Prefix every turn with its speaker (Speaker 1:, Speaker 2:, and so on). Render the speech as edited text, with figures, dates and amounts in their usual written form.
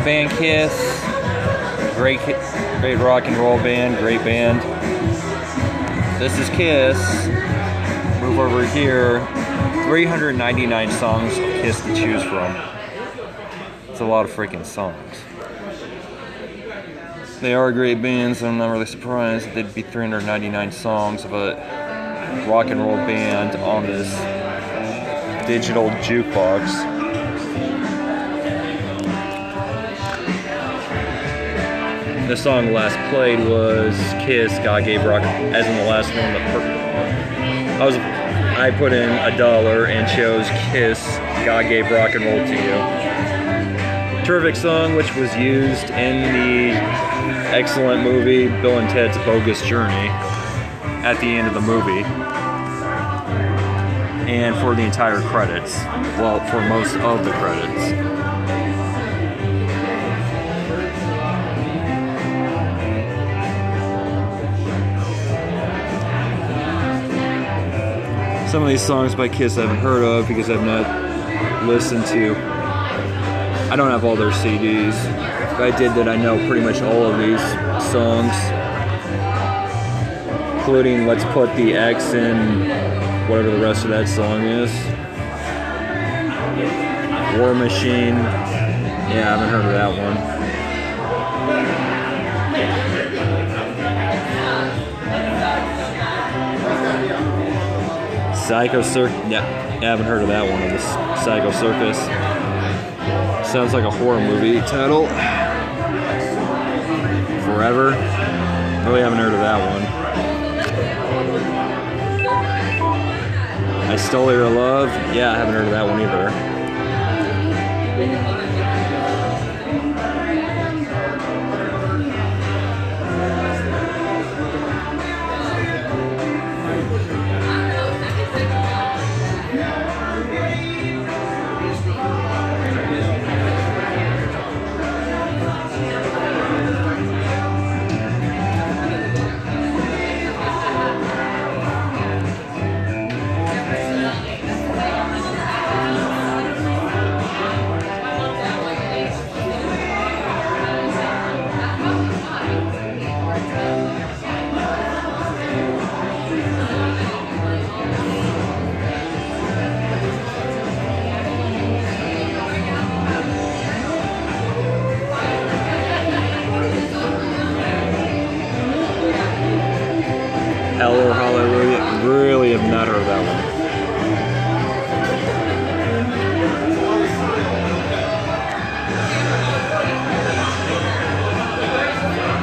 Speaker 1: band Kiss. Great rock and roll band, great band. This is Kiss. Move over here. 399 songs of Kiss to choose from. It's a lot of freaking songs. They are a great band, so I'm not really surprised that there'd be 399 songs of a rock and roll band on this digital jukebox. The song last played was Kiss, God Gave Rock, as in the last one. I put in $1 and chose Kiss, God Gave Rock and Roll to You. Terrific song, which was used in the excellent movie Bill and Ted's Bogus Journey at the end of the movie. And for the entire credits. Well, for most of the credits. Some of these songs by Kiss I haven't heard of because I've not listened to. I don't have all their CDs. If I did that, I know pretty much all of these songs. Including Let's Put the X in whatever the rest of that song is. War Machine. Yeah, I haven't heard of that one. Psycho Circus. Yeah, I haven't heard of that one. Of this Psycho Circus. Sounds like a horror movie title. Forever. Really haven't heard of that one. I Stole Your Love. Yeah, I haven't heard of that one either. Hell or Hallelujah.